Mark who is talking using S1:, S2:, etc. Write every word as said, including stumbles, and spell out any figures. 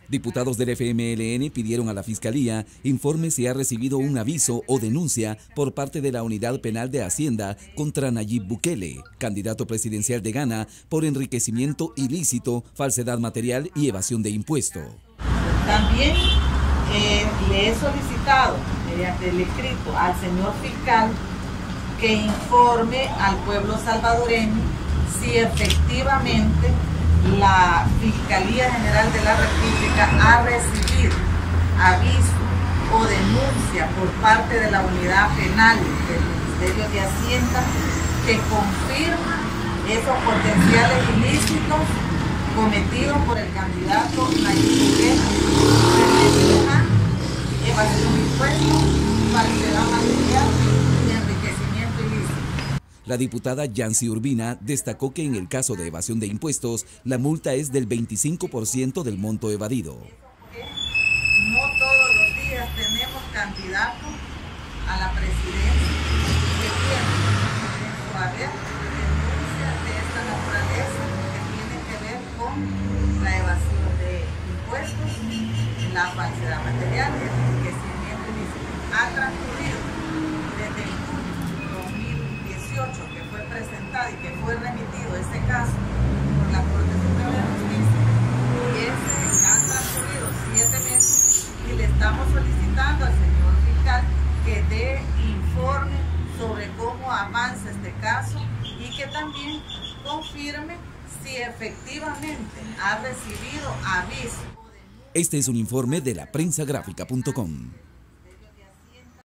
S1: Diputados del F M L N pidieron a la Fiscalía informe si ha recibido un aviso o denuncia por parte de la Unidad Penal de Hacienda contra Nayib Bukele, candidato presidencial de Ghana, por enriquecimiento ilícito, falsedad material y evasión de impuesto.
S2: También eh, le he solicitado mediante el escrito al señor fiscal que informe al pueblo salvadoreño si efectivamente la Fiscalía General de la República ha recibido aviso o denuncia por parte de la Unidad Penal del Ministerio de Hacienda que confirma esos potenciales ilícitos cometidos por el candidato Nayib Bukele, evasión de impuestos, falsedad material y enriquecimiento ilícito.
S1: La diputada Yancy Urbina destacó que en el caso de evasión de impuestos, la multa es del veinticinco por ciento del monto evadido.
S2: No todos los días tenemos candidatos a la presidencia que tienen en su haber denuncias de esta naturaleza que tienen que ver con la evasión de impuestos, la falsedad material y el enriquecimiento ilícito. Ha transcurrido desde el dos mil dieciocho que fue presentado y que fue remitido ese caso por la Corte Suprema de Justicia, y ese han transcurrido siete meses y le estamos solicitando al señor fiscal que dé informe sobre cómo avanza este caso y que también confirme si efectivamente ha recibido aviso.
S1: Este es un informe de la prensa gráfica punto com.